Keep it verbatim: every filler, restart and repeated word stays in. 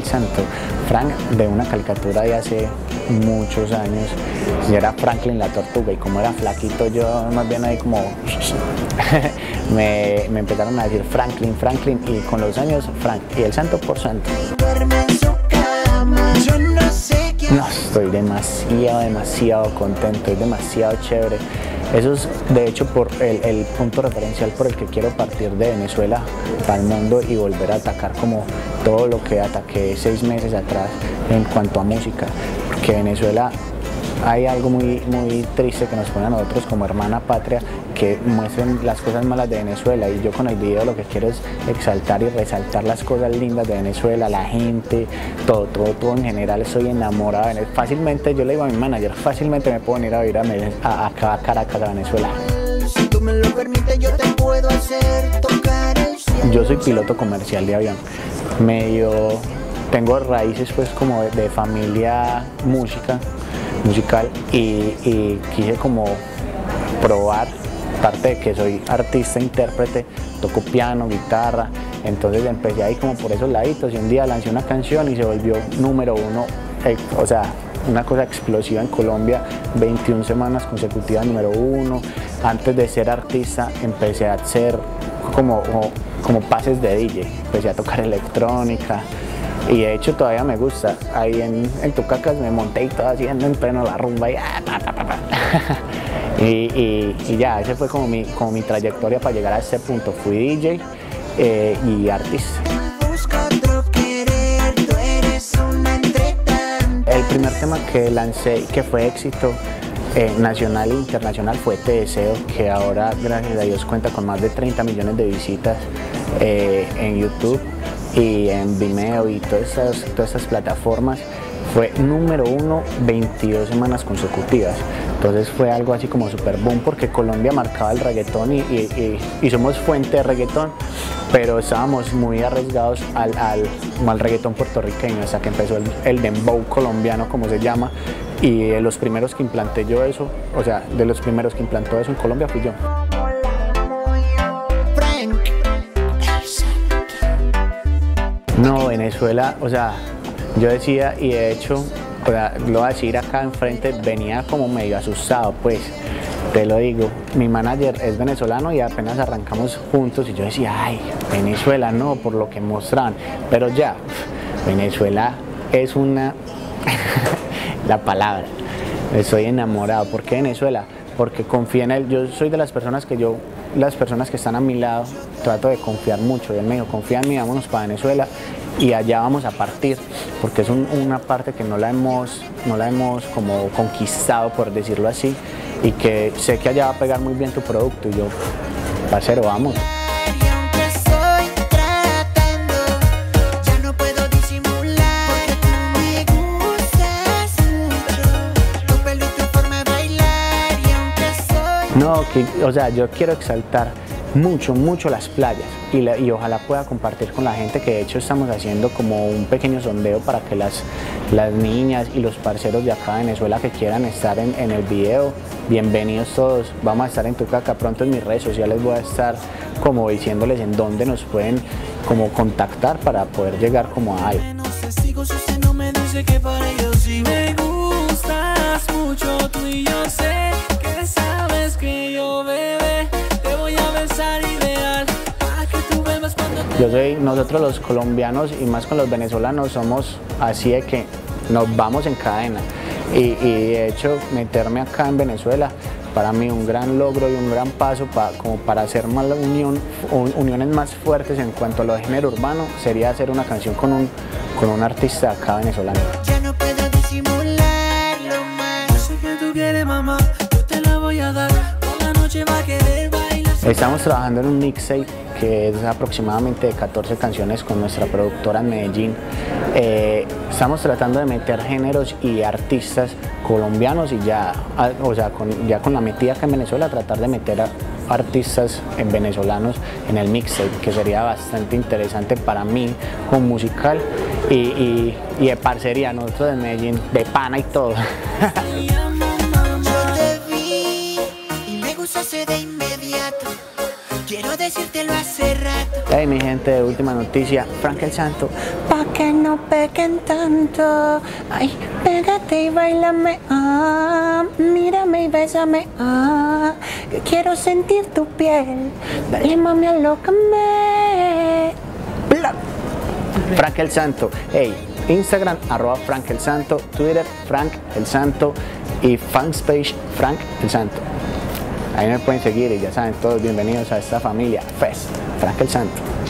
el Santo. Frank, de una caricatura de hace muchos años, y era Franklin la tortuga, y como era flaquito yo más bien ahí como me, me empezaron a decir Franklin, Franklin, y con los años Frank, y el Santo por Santo. No, estoy demasiado, demasiado contento, es demasiado chévere. Eso es de hecho por el, el punto referencial por el que quiero partir de Venezuela para el mundo y volver a atacar como todo lo que ataqué seis meses atrás en cuanto a música, porque Venezuela hay algo muy, muy triste que nos pone a nosotros como hermana patria, que muestren las cosas malas de Venezuela, y yo con el video lo que quiero es exaltar y resaltar las cosas lindas de Venezuela, la gente, todo, todo, todo en general. Estoy enamorado de Venezuela. Fácilmente, yo le digo a mi manager, fácilmente me puedo ir a vivir a, a, a Caracas, a Venezuela. Si tú me lo permites, yo te puedo hacer tocar el cielo. Yo soy piloto comercial de avión, medio, tengo raíces pues como de, de familia música, musical, y, y quise como probar, parte de que soy artista, intérprete, toco piano, guitarra, entonces empecé ahí como por esos laditos, y un día lancé una canción y se volvió número uno, eh, o sea, una cosa explosiva en Colombia, veintiuna semanas consecutivas número uno. Antes de ser artista empecé a hacer como, como, como pases de D J, empecé a tocar electrónica, y de hecho todavía me gusta. Ahí en, en Tucacas me monté y todo haciendo en pleno la rumba y, ah, pa, pa, pa, pa. y, y, y ya, ese fue como mi, como mi trayectoria para llegar a ese punto. Fui D J eh, y artista. El primer tema que lancé y que fue éxito eh, nacional e internacional fue Te Deseo, que ahora gracias a Dios cuenta con más de treinta millones de visitas eh, en YouTube y en Vimeo y todas estas, todas estas plataformas. Fue número uno veintidós semanas consecutivas. Entonces fue algo así como super boom, porque Colombia marcaba el reggaetón y, y, y, y somos fuente de reggaetón, pero estábamos muy arriesgados al, al, al reggaetón puertorriqueño, hasta que empezó el, el dembow colombiano, como se llama, y de los primeros que implanté yo eso, o sea, de los primeros que implantó eso en Colombia fui yo. No, Venezuela, o sea, yo decía, y de hecho, o sea, lo voy a decir acá enfrente, venía como medio asustado, pues, te lo digo. Mi manager es venezolano y apenas arrancamos juntos, y yo decía, ay, Venezuela no, por lo que mostraban, pero ya, Venezuela es una, la palabra, estoy enamorado. ¿Por qué Venezuela? Porque confío en él. Yo soy de las personas que yo, las personas que están a mi lado, trato de confiar mucho. Y él me dijo, confía en mí, vámonos para Venezuela y allá vamos a partir, porque es un, una parte que no la hemos, no la hemos como conquistado, por decirlo así, y que sé que allá va a pegar muy bien tu producto. Y yo, parcero, vamos. No, que, o sea, yo quiero exaltar mucho, mucho las playas, y, la, y ojalá pueda compartir con la gente, que de hecho estamos haciendo como un pequeño sondeo para que las, las niñas y los parceros de acá de Venezuela que quieran estar en, en el video, bienvenidos todos. Vamos a estar en Tucaca, pronto en mis redes sociales voy a estar como diciéndoles en dónde nos pueden como contactar para poder llegar como a algo. Yo soy, nosotros los colombianos y más con los venezolanos somos así de que nos vamos en cadena, y, y de hecho meterme acá en Venezuela para mí un gran logro y un gran paso para, como para hacer más la unión, uniones más fuertes en cuanto a lo de género urbano, sería hacer una canción con un, con un artista acá venezolano. Ya no puedo disimularlo más. Yo sé que tú quieres, mamá, yo te la voy a dar, toda la noche va a querer bailar. Estamos trabajando en un mixtape que es aproximadamente de catorce canciones con nuestra productora en Medellín. Eh, estamos tratando de meter géneros y artistas colombianos, y ya, o sea, con, ya con la metida acá en Venezuela, tratar de meter a artistas en venezolanos en el mixtape, que sería bastante interesante para mí como musical y, y, y de parcería, nosotros en Medellín, de pana y todo. Yo te vi y me gustaste de inmediato. Quiero de decírtelo hace rato. Hey mi gente, última noticia, Frank el Santo. Pa' que no pequen tanto. Ay, pégate y bailame. Ah, mírame y bésame. Ah, que quiero sentir tu piel. Dale mami, alócame. Bla. Frank el Santo. Hey, Instagram, arroba Frank el Santo. Twitter, Frank el Santo. Y fanpage, Frank el Santo. Ahí me pueden seguir y ya saben, todos bienvenidos a esta familia Fest, Frank el Santo.